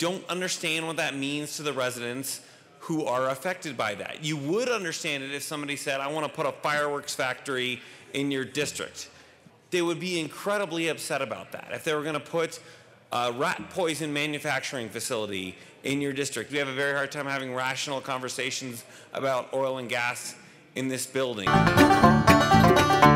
don't understand what that means to the residents who are affected by that. You would understand it if somebody said, I want to put a fireworks factory in your district. They would be incredibly upset about that. If they were going to put a rat poison manufacturing facility in your district, we have a very hard time having rational conversations about oil and gas in this building.